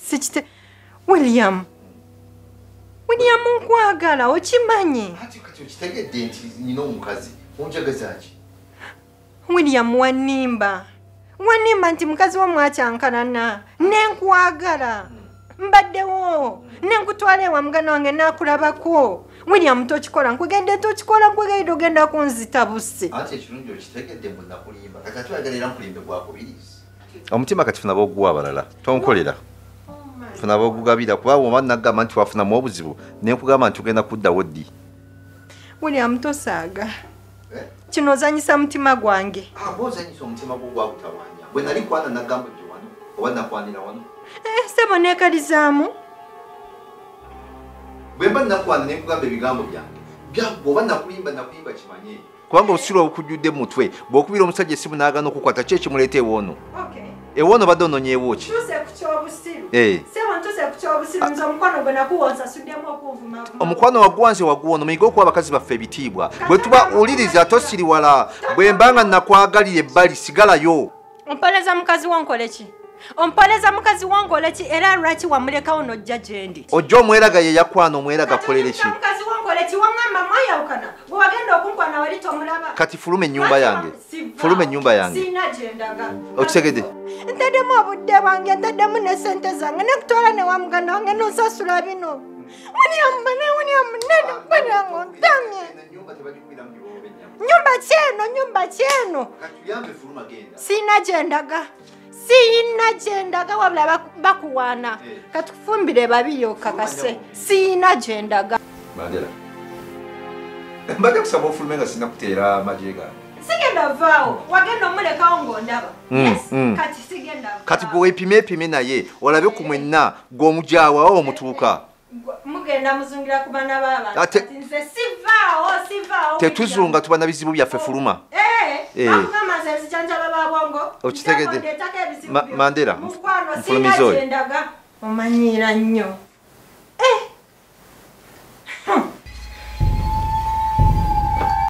Sikite William nkwagala okimanyi. Kati okitegedde nti nina omukazi onjagaza ki? William wanimba nti mukazi wo mwakyankalana nenkwagala mbaddewo nenkutwala ewa mugana wange nakulabako. William tokikola nkugende tokikola nkugende ogenda kunzita busse. Ate ekirungi okitegedde mbu nakulimba kati atwagalira nkulimbe gwakubiriisi. Omutima kati funa b'oguwa abalala tonkolera. Funa b'ogugabira kuba bw'oba nagamba nti wafunamu obuzibu nenkugamba nti ogenda kuddawo ddi. William tosaaga kino ozanyisa mutima gwange. Bw'ozanyisa omutima gwo gwakutawaanya bwe nali kwana nagamba gye wano oba nakwanira wano. Sebo neekalizaamu. Bwe mba nakwana nenkugamba ebigambo byange bw'oba nakulimba kimanye. Kubanga obusiru obukujjudde mu mutwe bw'okubira omusajja essimu n'agaana okukwata ki ekimuleeta ewoono. Ewoono badde ononyeewo ki? Omukwano waguwanze waguwono muyiga okuwa abakazi baffe ebitiibwa. Bwe tuba owuliriza tosiriwala. Bwe mbanga nakwagalira ebbali sigalayo. Ompoleza mukazi wonkole ki? Ompoleza mukazi wonkole ki era lwaki wamulekawo n'ojja gye ndi? Ojja omweraga ye yakwana omweraga akolere ki? Mukazi wonkole ki wangamba mwayawukana bwe wagenda okunkwana wali tomulaba. Kati fuluma ennyumba yange. Fuluma ennyumba yange. Siina gye ndaga. Okitegedde? Ntaddemu obudde bwange ntaddemu ne ssente zange nekutwala ne wa muganda wange n'osasula bino. William ontamye. Nyumba kyeno. Siina gye ndaga. Siina gye ndaga wabula bakuwaana. Katufumbire babiri okakase. Siina gye ndaga. Mandela. Mbadde kusaba ofulume nga sina kuteera amagye gange. Sigenda vaawo wagenda omulekawo ng'ondaba. Kati sigenda vaawo. Kati gwe weepime naye olabe ku mwenna gw'omujaawa oba omutuuka. Mugenda muzungira ku baana b'abantu. Kati nze sivaawo. Tetuzunga tuba na bizibu byaffe fuluma. Bakugamba nze nzijanjaba babwongo. Okitegedde. Mandela. Mukwano siina gye ndaga. Omanyiira nnyo.